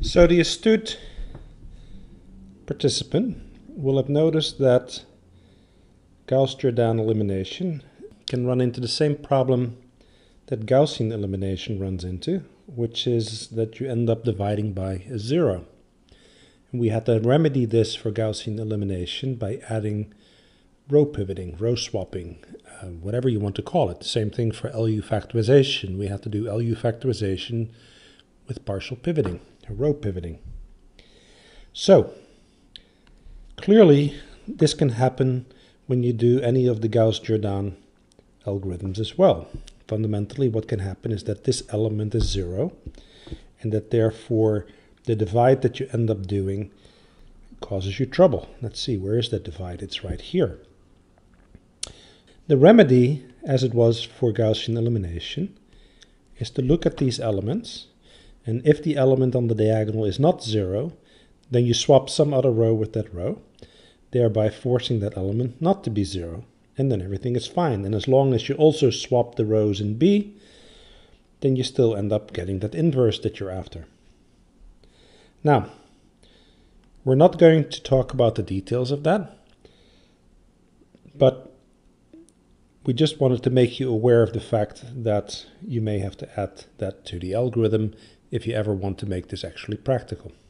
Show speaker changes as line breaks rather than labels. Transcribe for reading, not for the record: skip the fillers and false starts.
So the astute participant will have noticed that Gauss-Jordan elimination can run into the same problem that Gaussian elimination runs into, which is that you end up dividing by a zero. And we had to remedy this for Gaussian elimination by adding row pivoting, row swapping, whatever you want to call it. Same thing for LU factorization. We had to do LU factorization with partial pivoting, row pivoting. So clearly this can happen when you do any of the Gauss-Jordan algorithms as well. Fundamentally, what can happen is that this element is zero, and that therefore the divide that you end up doing causes you trouble. Let's see, where is that divide? It's right here. The remedy, as it was for Gaussian elimination, is to look at these elements, and if the element on the diagonal is not zero, then you swap some other row with that row, thereby forcing that element not to be zero, and then everything is fine. And as long as you also swap the rows in B, then you still end up getting that inverse that you're after. Now, we're not going to talk about the details of that, but we just wanted to make you aware of the fact that you may have to add that to the algorithm if you ever want to make this actually practical.